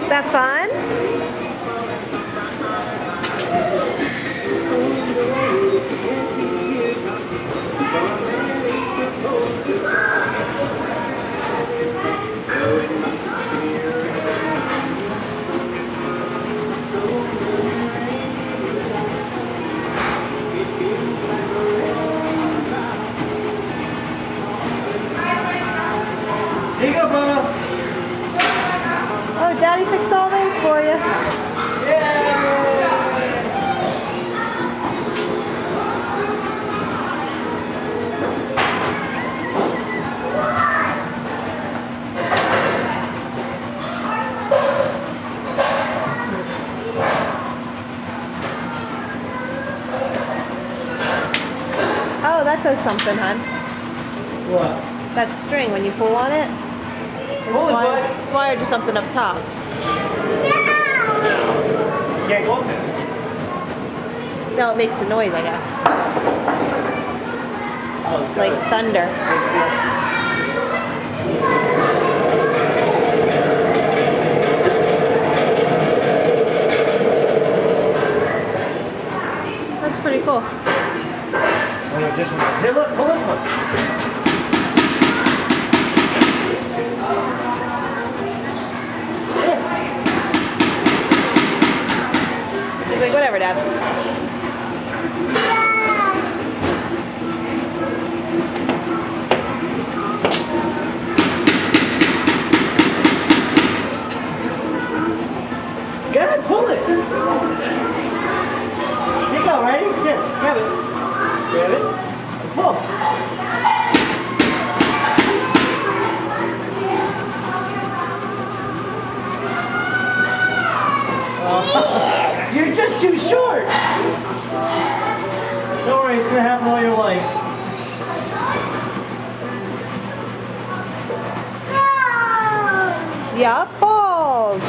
that fun? Here you go, Bruno. Oh, Daddy fixed all those for you. Oh, that does something, hon. What? That string, when you pull on it, it's wired to something up top. You can't go up there. No, it makes a noise, I guess. Oh, it Like does. thunder. That's pretty cool. Oh, this one. Here, look, pull this one. He's like, whatever, Dad. Good, pull it. Here you go, ready? Here, grab it. Grab it. And pull. You're just too short. Don't worry, it's gonna happen all your life. Yup, balls.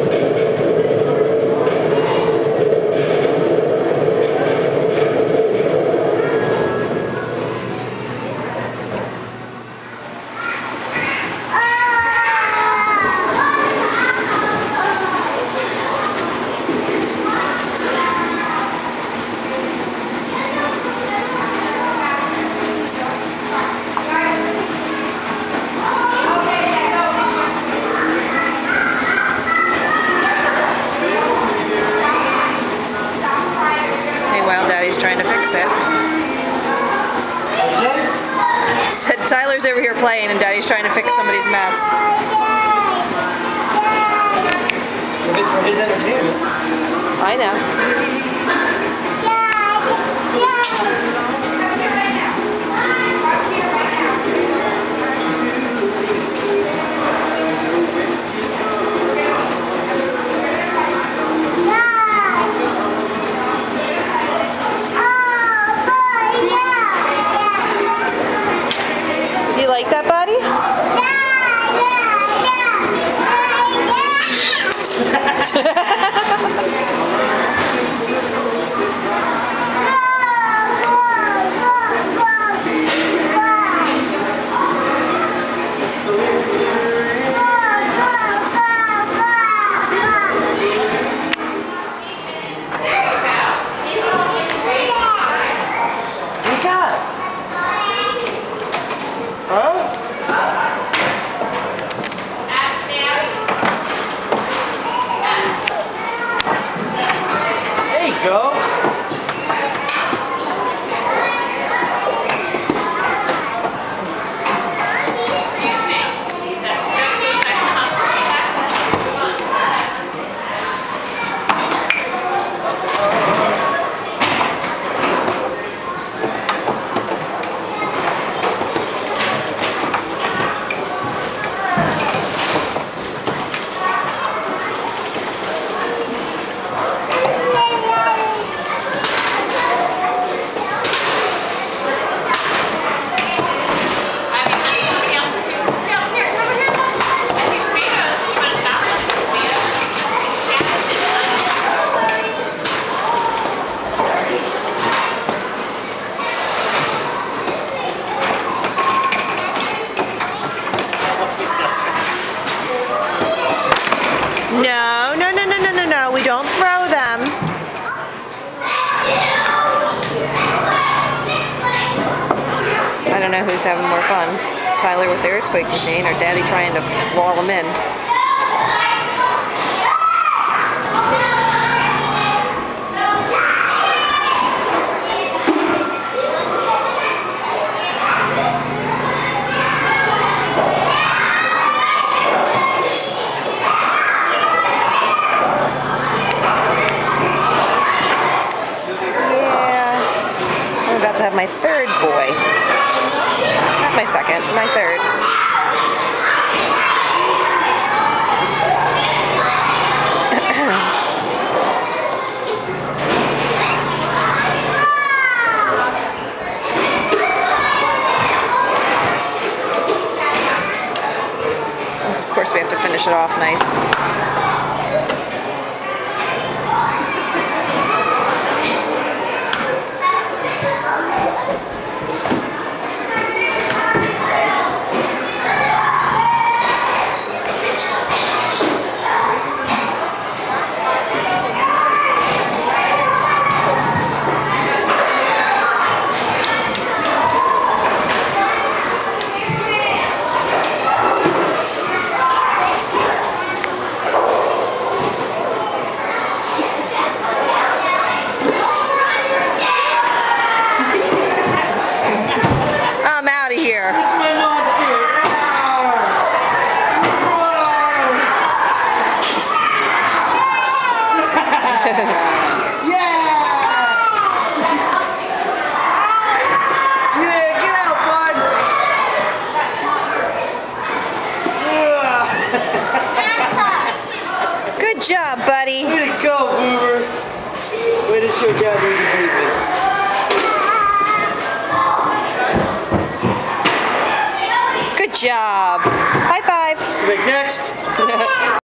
Daddy's trying to fix it. Said Tyler's over here playing and Daddy's trying to fix somebody's mess. If it's for his entertainment. I know. You like that, buddy? Huh? know who's having more fun. Tyler with the earthquake machine, or Daddy trying to wall him in. To have my third boy. Not my second, my third. Of course we have to finish it off nice. Good job, buddy. Way to go, Boomer. Way to show Dad where you beat me. Good job. High five. He's like, next.